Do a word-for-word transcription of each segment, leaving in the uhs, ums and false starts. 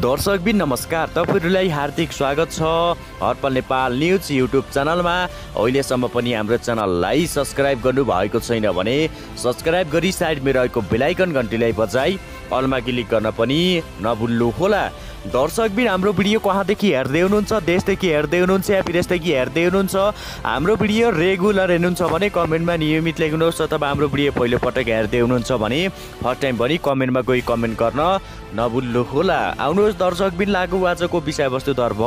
दर्शकबिन नमस्कार, तपाईहरुलाई हार्दिक स्वागत छ अर्पण नेपाल न्यूज युट्युब च्यानलमा। अहिलेसम्म पनि हाम्रो च्यानललाई सब्स्क्राइब गर्नु भएको छैन भने सब्स्क्राइब गरी साइडमा रहेको बेल आइकन घण्टीलाई बजाई अलमा क्लिक गर्न पनि नभुल्नु होला। दर्शकबिन हाम्रो भिडियो कहाँदेखि हेर्दै हुनुहुन्छ, देशदेखि हेर्दै हुनुहुन्छ या विदेशदेखि हेर्दै हुनुहुन्छ, हाम्रो भिडियो रेगुलर हेर्नुहुन्छ भने कमेन्टमा नियमित लेख्नुहोस्, अथवा हाम्रो भिडियो पहिलो पटक हेर्दै हुनुहुन्छ भने फर्स्ट टाइम पनि कमेन्टमा गई कमेन्ट गर्न नभुल्नु होला। आउनुहोस् दर्शकबिन लागू आजको विषयवस्तुतर्फ।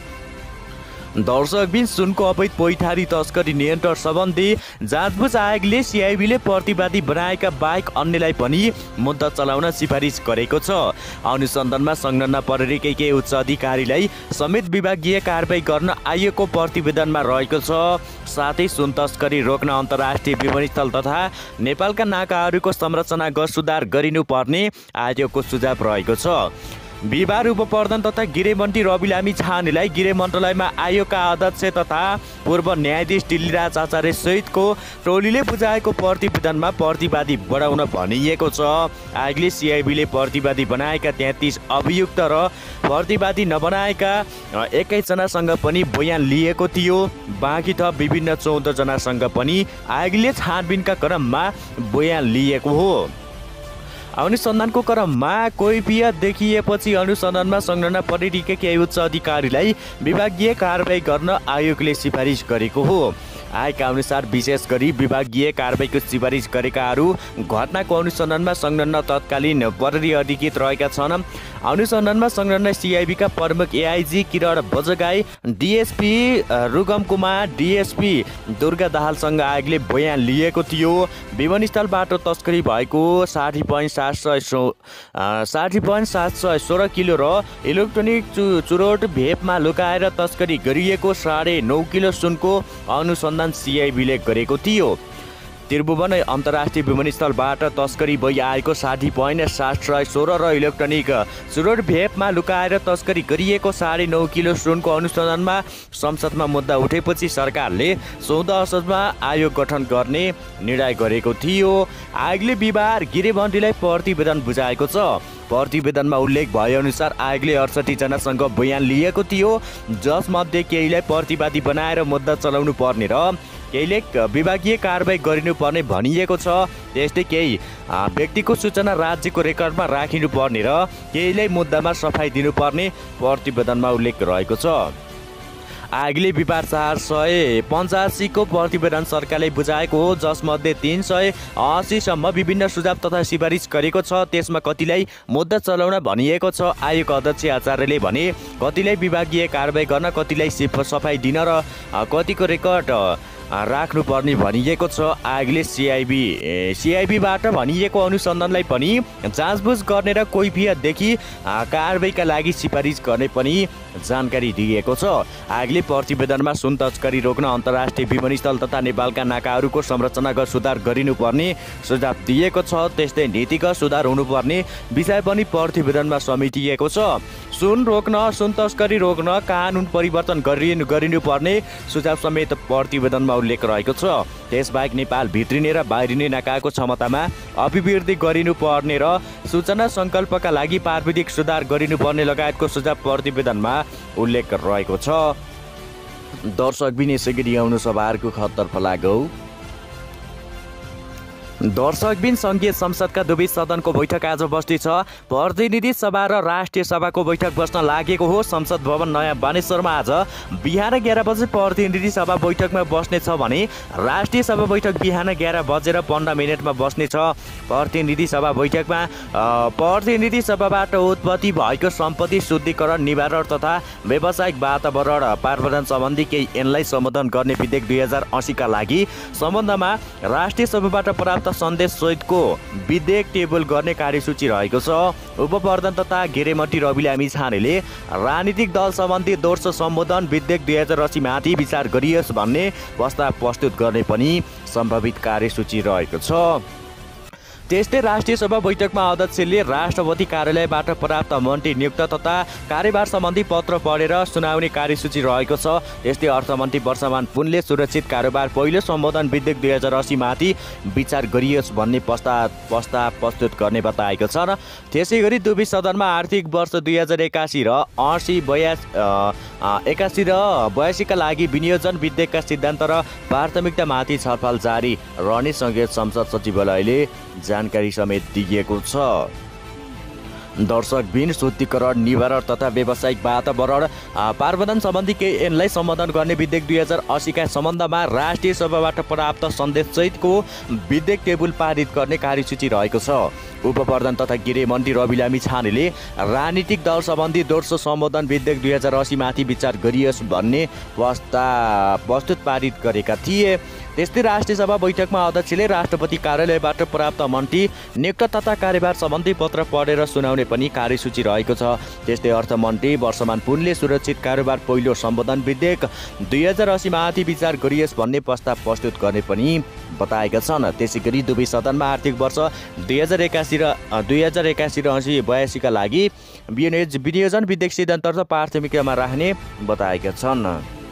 दर्शकबिन सुनको अवैध पैठारी तस्करी नियन्त्रण सम्बन्धी जाँचबुझ आयोगले सिआइबीले प्रतिवादी बनाएका बाहेक अन्यलाई पनि मुद्दा चलाउन सिफारिस गरेको छ। अनुसन्धानमा संलग्न परेकै केही उच्च अधिकारीलाई समेत विभागीय कारबाही गर्न आयोगको प्रतिवेदनमा रहेको छ। साथै सुन तस्करी रोक्न अन्तर्राष्ट्रिय विमानस्थल तथा नेपालका नाकाहरूको संरचनागत सुधार गरिनुपर्ने आयोगको सुझाव रहेको छ। बिहार उपप्रधान तथा गृहमन्त्री रवि लामी छानेलाई गृह मन्त्रालयमा आयोगका अध्यक्ष तथा पूर्व न्यायाधीश दिल्लीराज आचार्य सहितको टोलीले बुझाएको प्रतिवेदनमा प्रतिवादी बढाउन भनिएको छ। आयोगले सिआइबीले प्रतिवादी बनाएका तेत्तीस अभियुक्त र प्रतिवादी नबनाएका एक्काइस जनासँग पनि बयान लिएको थियो। बाँकी थप विभिन्न चौध जनासँग पनि आयोगले छानबिनका क्रममा बयान लिएको हो। अनुसन्धानको क्रममा कैफियत देखिएपछि अनुसन्धानमा संलग्न परेकै केही उच्च अधिकारीलाई विभागीय कारबाही गर्न आयोगले सिफारिस गरेको हो। आयोगका अनुसार विशेष गरी विभागीय कारबाहीको सिफारिस गरेकाहरू घटनाको अनुसन्धानमा संलग्न तत्कालीन प्रहरी अधिकृत रहेका छन्। अनुसन्धानमा संलग्न सिआइबीका प्रमुख AIG Kiran Bajgai, DSP Rugam Kumar, DSP Durga दाहालसँग आयोगले बयान लिएको थियो। विमानस्थलबाट तस्करी भएको साठी पोइन्ट सात सय सो साठी पोइन्ट सात सय सोह्र किलो र इलेक्ट्रोनिक चु चुरोट भेपमा लुकाएर तस्करी गरिएको साढे नौ किलो सुनको अनुसन्धान सिआइबीले गरेको थियो। त्रिभुवन अन्तर्राष्ट्रिय विमानस्थलबाट तस्करी भई आएको साठी पोइन्ट सात सय सोह्र र इलेक्ट्रोनिक चुरोट भेपमा लुकाएर तस्करी गरिएको साढे नौ किलो सुनको अनुसन्धानमा संसदमा मुद्दा उठेपछि सरकारले चौध असोजमा आयोग गठन गर्ने निर्णय गरेको थियो। आयोगले बिहार गृहमन्त्रीलाई प्रतिवेदन बुझाएको छ। प्रतिवेदनमा उल्लेख भएअनुसार आयोगले अडसठी जनासँग बयान लिएको थियो, जसमध्ये केहीलाई प्रतिवादी बनाएर मुद्दा चलाउनु पर्ने र केहीले विभागीय कारबाही गरिनुपर्ने भनिएको छ। त्यस्तै केही व्यक्तिको सूचना राज्यको रेकर्डमा राखिनुपर्ने र केहीलाई मुद्दामा सफाई दिनुपर्ने प्रतिवेदनमा उल्लेख रहेको छ। आयोगले बिहार चार सय पञ्चासीको प्रतिवेदन सरकारले बुझाएको हो, जसमध्ये तीन सय असीसम्म विभिन्न सुझाव तथा सिफारिस गरेको छ। त्यसमा कतिलाई मुद्दा चलाउन भनिएको छ। आयोग अध्यक्ष आचार्यले भने कतिलाई विभागीय कारबाही गर्न, कतिलाई सफाई दिन र कतिको रेकर्ड राख्नुपर्ने भनिएको छ। आयोगले सिआइबी सिआइबीबाट भनिएको अनुसन्धानलाई पनि जाँचबुझ गर्ने र कैफियतदेखि कारबाहीका लागि सिफारिस गर्ने पनि जानकारी दिएको छ। आयोगले प्रतिवेदनमा सुन तस्करी रोक्न अन्तर्राष्ट्रिय विमानस्थल तथा नेपालका नाकाहरूको संरचनागत सुधार गरिनुपर्ने सुझाव दिएको छ। त्यस्तै नीतिगत सुधार हुनुपर्ने विषय पनि प्रतिवेदनमा समेटिएको छ। सुन रोक्न सुन तस्करी रोक्न कानुन परिवर्तन गरिनु गरिनुपर्ने सुझाव समेत प्रतिवेदनमा उल्लेख रहेको छ। त्यसबाहेक नेपाल भित्रिने र बाहिरिने नाकाको क्षमतामा अभिवृद्धि गरिनुपर्ने र सूचना सङ्कल्पका लागि प्राविधिक सुधार गरिनुपर्ने लगायतको सुझाव प्रतिवेदनमा उल्लेख रहेको छ। दर्शकबिन यसै गरी आउनु सभाहरूको खतर्फ लागौ। दर्शकबिन सङ्घीय संसदका दुवै सदनको बैठक आज बस्दैछ। प्रतिनिधि सभा र राष्ट्रिय सभाको बैठक बस्न लागेको हो। संसद भवन नयाँ बानेश्वरमा आज बिहान एघार बजे प्रतिनिधि सभा बैठकमा बस्नेछ भने राष्ट्रिय सभा बैठक बिहान एघार बजेर पन्ध्र मिनटमा बस्नेछ। प्रतिनिधि सभा बैठकमा प्रतिनिधि सभाबाट उत्पत्ति भएको सम्पत्ति शुद्धिकरण, निवारण तथा व्यावसायिक वातावरण प्रावधान सम्बन्धी केही ऐनलाई सम्बोधन गर्ने विधेयक दुई हजार असीका लागि सम्बन्धमा राष्ट्रिय सभाबाट प्राप्त सन्देश सहितको विधेयक टेबल गर्ने कार्यसूची रहेको छ। उपप्रधान तथा गृहमन्त्री रवि लामी छानेले राजनीतिक दल सम्बन्धी दोस्रो सम्बोधन विधेयक दुई हजार अस्सी माथि विचार गरियोस् भन्ने प्रस्ताव प्रस्तुत गर्ने पनि सम्भावित कार्यसूची रहेको छ। त्यस्तै राष्ट्रिय सभा बैठकमा अध्यक्षले राष्ट्रपति कार्यालयबाट प्राप्त मन्त्री नियुक्त तथा कार्यभार सम्बन्धी पत्र पढेर सुनाउने कार्यसूची रहेको छ। त्यस्तै अर्थमन्त्री वर्षमान पुनले सुरक्षित कारोबार पहिलो सम्बोधन विधेयक दुई हजार अस्सी माथि विचार गरियोस् भन्ने प्रस्ताव प्रस्ताव प्रस्तुत गर्ने बताएको छ। र त्यसै गरी दुवै सदनमा आर्थिक वर्ष दुई हजार एकासी र असी बयासी एकासी र बयासीका लागि विनियोजन विधेयकका सिद्धान्त र प्राथमिकतामाथि छलफल जारी रहने सङ्घीय संसद सचिवालयले जानकारी समेत दिएको छ। दर्शकबिन शुद्धिकरण निवारण तथा व्यावसायिक वातावरण प्रावधान सम्बन्धी केही ऐनलाई सम्बोधन गर्ने विधेयक दुई हजार अस्सीका सम्बन्धमा राष्ट्रिय सभाबाट प्राप्त सन्देशसहितको विधेयक टेबुल पारित गर्ने कार्यसूची रहेको छ। उपप्रधान तथा गृहमन्त्री रवि लामी छानेले राजनीतिक दल सम्बन्धी दोस्रो सम्बोधन विधेयक दुई हजार अस्सी माथि विचार गरियोस् भन्ने प्रस्ताव प्रस्तुत पारित गरेका थिए। त्यस्तै राष्ट्रिय सभा बैठकमा अध्यक्षले राष्ट्रपति कार्यालयबाट प्राप्त मन्त्री नियुक्त तथा कार्यभार सम्बन्धी पत्र पढेर सुनाउने पनि कार्यसूची रहेको छ। त्यस्तै अर्थमन्त्री वर्षमान पुनले सुरक्षित कारोबार पहिलो सम्बोधन विधेयक दुई हजार अस्सी माथि विचार गरियोस् भन्ने प्रस्ताव प्रस्तुत गर्ने पनि बताएका छन्। त्यसै गरी दुवै सदनमा आर्थिक वर्ष दुई हजार एकासी र दुई हजार एकासी र असी बयासीका लागि विनियोजन विधेयक सिद्धान्त प्राथमिकतामा राख्ने बताएका छन्।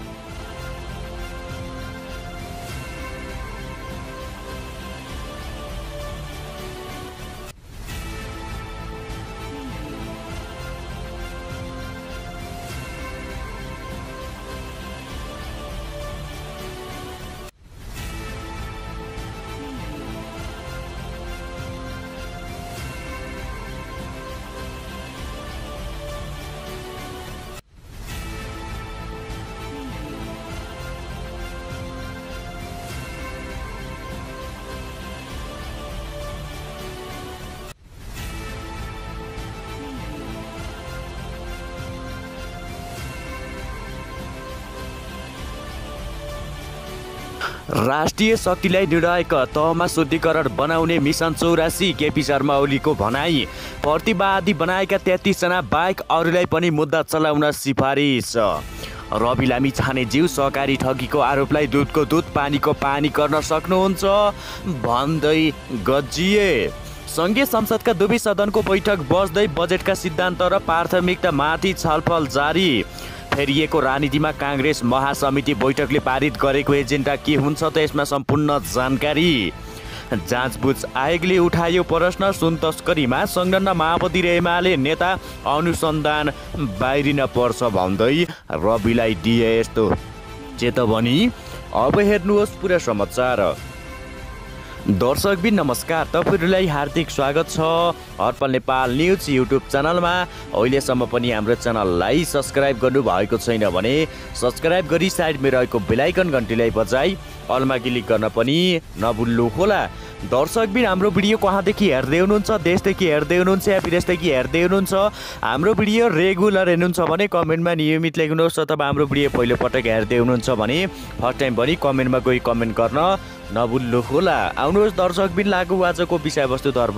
राष्ट्रिय शक्तिलाई निर्णायक तहमा शुद्धिकरण बनाउने मिसन चौरासी केपी शर्मा ओलीको भनाई। प्रतिवादी बनाएका तेत्तीसजना बाहेक अरूलाई पनि मुद्दा चलाउन सिफारिस। रवि लामी छानेज्यू सहकारी ठगीको आरोपलाई दुधको दुध पानीको पानी गर्न सक्नुहुन्छ भन्दै गजिए। सङ्घीय संसदका दुवै सदनको बैठक बस्दै बजेटका सिद्धान्त र प्राथमिकतामाथि छलफल जारी। फेरिएको राजनीतिमा काङ्ग्रेस महासमिति बैठकले पारित गरेको एजेन्डा के हुन्छ त यसमा सम्पूर्ण जानकारी। जाँचबुझ आयोगले उठायो प्रश्न सुन तस्करीमा संलग्न माओवादी र एमाले नेता अनुसन्धान बाहिरिन पर्छ भन्दै रविलाई दिए यस्तो चेतावनी। अब हेर्नुहोस् पुरा समाचार। दर्शकबिन नमस्कार, तपाईहरुलाई हार्दिक स्वागत छ अर्पण नेपाल न्युज युट्युब च्यानलमा। अहिलेसम्म पनि हाम्रो च्यानललाई सब्स्क्राइब गर्नु भएको छैन भने सब्स्क्राइब गरी साइडमा रहेको बेल आइकन घन्टीलाई बजाई अलमा क्लिक गर्न पनि नभुल्नु होला। दर्शकबिन हाम्रो भिडियो कहाँदेखि हेर्दै हुनुहुन्छ, देशदेखि हेर्दै हुनुहुन्छ या विदेशदेखि हेर्दै हुनुहुन्छ, हाम्रो भिडियो रेगुलर हेर्नुहुन्छ भने कमेन्टमा नियमित लेख्नुहोस्, अथवा हाम्रो भिडियो पहिलोपटक हेर्दै हुनुहुन्छ भने फर्स्ट टाइम पनि कमेन्टमा गई कमेन्ट गर्न नभुल्नु होला। आउनुहोस् दर्शकबिन लागु आजको विषयवस्तुतर्फ।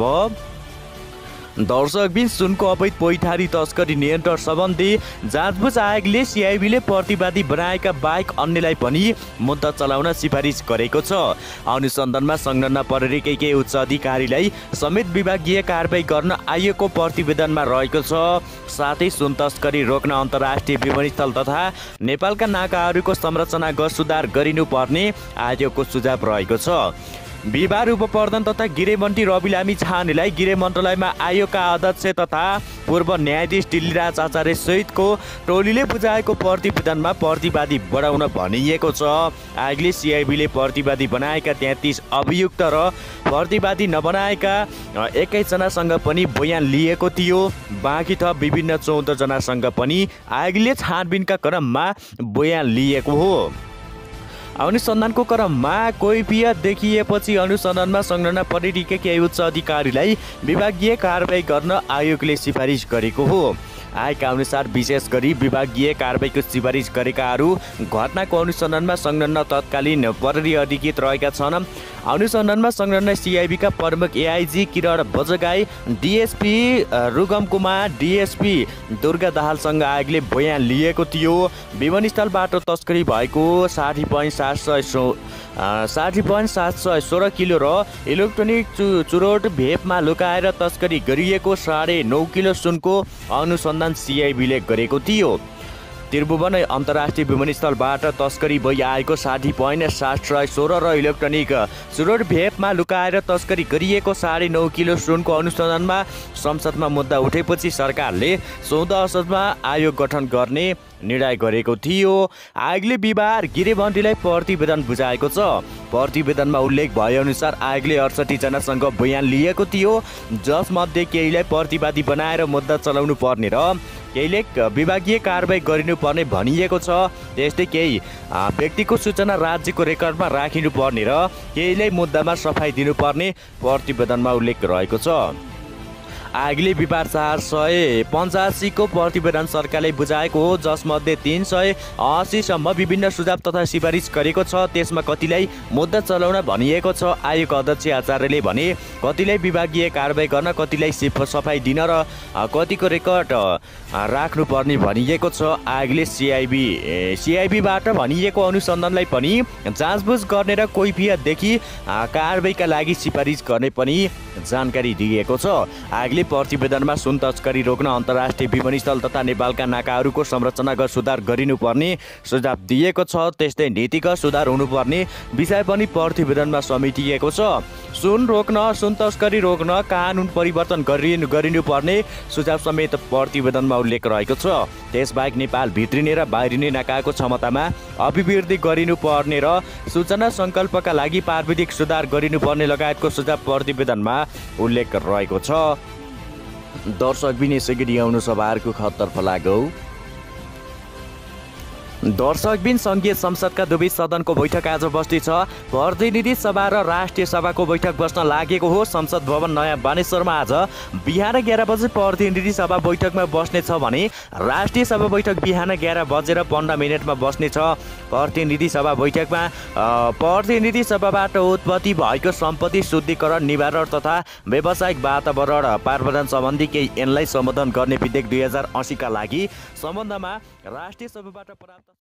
दर्शकबिन सुनको अवैध पैठारी तस्करी नियन्त्रण सम्बन्धी जाँचबुझ आयोगले सिआइबीले प्रतिवादी बनाएका बाहेक अन्यलाई पनि मुद्दा चलाउन सिफारिस गरेको छ। अनुसन्धानमा संलग्न परेकै केही उच्च अधिकारीलाई समेत विभागीय कारबाही गर्न आयोगको प्रतिवेदनमा रहेको छ। साथै सुन तस्करी रोक्न अन्तर्राष्ट्रिय विमानस्थल तथा नेपालका नाकाहरूको संरचना गर सुधार गरिनुपर्ने आयोगको सुझाव रहेको छ। बिहार उपप्रधान तथा गृहमन्त्री रवि लामी छानेलाई गृह मन्त्रालयमा आयोगका अध्यक्ष तथा पूर्व न्यायाधीश दिल्लीराज आचार्य सहितको टोलीले बुझाएको प्रतिवेदनमा प्रतिवादी बढाउन भनिएको छ। आयोगले सिआइबीले प्रतिवादी बनाएका तेत्तीस अभियुक्त र प्रतिवादी नबनाएका एक्काइसजनासँग पनि बयान लिएको थियो। बाँकी थप विभिन्न चौध जनासँग पनि आयोगले छानबिनका क्रममा बयान लिएको हो। अनुसन्धानको क्रममा कैफियत देखिएपछि अनुसन्धानमा संलग्न परेका केही उच्च अधिकारीलाई विभागीय कारबाही गर्न आयोगले सिफारिस गरेको हो। आएका अनुसार विशेष गरी विभागीय कारबाहीको सिफारिस गरेकाहरू घटनाको अनुसन्धानमा संलग्न तत्कालीन प्रहरी अधिकृत रहेका छन्। अनुसन्धानमा संलग्न सिआइबीका प्रमुख AIG Kiran Bajgai, DSP Rugam Kumar, DSP Durga दाहालसँग आयोगले बयान लिएको थियो। विमानस्थलबाट तस्करी भएको साठी पोइन्ट सात सय सो साठी पोइन्ट सात सय सोह्र किलो र इलेक्ट्रोनिक चु चुरोट भेपमा लुकाएर तस्करी गरिएको साढे नौ किलो सुनको अनुसन्धान सिआइबीले गरेको थियो। त्रिभुवन अन्तर्राष्ट्रिय विमानस्थलबाट तस्करी भई आएको साठी पोइन्ट सात सय सोह्र र इलेक्ट्रोनिक चुरोट भेपमा लुकाएर तस्करी गरिएको साढे नौ किलो सुनको अनुसन्धानमा संसदमा मुद्दा उठेपछि सरकारले चौध असोजमा आयोग गठन गर्ने निर्णय गरेको थियो। आयोगले बिहिबार गिरेबन्दीलाई प्रतिवेदन बुझाएको छ। प्रतिवेदनमा उल्लेख भएअनुसार आयोगले अडसठी जनासँग बयान लिएको थियो, जसमध्ये केहीलाई प्रतिवादी बनाएर मुद्दा चलाउनु पर्ने र केहीले विभागीय कारबाही गरिनुपर्ने भनिएको छ। त्यस्तै केही व्यक्तिको सूचना राज्यको रेकर्डमा राखिनुपर्ने र केहीलाई मुद्दामा सफाई दिनुपर्ने प्रतिवेदनमा उल्लेख रहेको छ। आयोगले बिहिबार चार सय पचासीको प्रतिवेदन सरकारले बुझाएको हो, जसमध्ये तीन सय असीसम्म विभिन्न सुझाव तथा सिफारिस गरेको छ। त्यसमा कतिलाई मुद्दा चलाउन भनिएको छ। आयोग अध्यक्ष आचार्यले भने कतिलाई विभागीय कारबाही गर्न, कतिलाई सफाई दिन र कतिको रेकर्ड राख्नुपर्ने भनिएको छ। आयोगले सिआइबी सिआइबीबाट भनिएको अनुसन्धानलाई पनि जाँचबुझ गर्ने र कैफियतदेखि कारबाहीका लागि सिफारिस गर्ने पनि जानकारी दिएको छ। आयोगले प्रतिवेदनमा सुन तस्करी रोक्न अन्तर्राष्ट्रिय विमानस्थल तथा नेपालका नाकाहरूको संरचनागत सुधार गरिनुपर्ने सुझाव दिएको छ। त्यस्तै नीतिगत सुधार हुनुपर्ने विषय पनि प्रतिवेदनमा समेटिएको छ। सुन रोक्न, सुन तस्करी रोक्न कानुन परिवर्तन गरिनु गरिनुपर्ने सुझाव समेत प्रतिवेदनमा उल्लेख रहेको छ। त्यसबाहेक नेपाल भित्रिने र बाहिरिने नाकाको क्षमतामा अभिवृद्धि गरिनुपर्ने र सूचना सङ्कल्पका लागि प्राविधिक सुधार गरिनुपर्ने लगायतको सुझाव प्रतिवेदनमा उल्लेख रहेको छ। दर्शक बिन यसैगरी आउनु सभाहरूको खतर्फ लागौ। दर्शकबिन सङ्घीय संसदका दुवै सदनको बैठक आज बस्दैछ। प्रतिनिधि सभा र राष्ट्रिय सभाको बैठक बस्न लागेको हो। संसद भवन नयाँ बानेश्वरमा आज बिहान एघार बजे प्रतिनिधि सभा बैठकमा बस्नेछ भने राष्ट्रिय सभा बैठक बिहान एघार बजेर पन्ध्र मिनटमा बस्नेछ। प्रतिनिधि सभा बैठकमा प्रतिनिधि सभाबाट उत्पत्ति भएको सम्पत्ति शुद्धिकरण, निवारण तथा व्यावसायिक वातावरण प्रावधान सम्बन्धी केही ऐनलाई सम्बोधन गर्ने विधेयक दुई हजार असीका लागि सम्बन्धमा राष्ट्रिय सभाबाट प्राप्त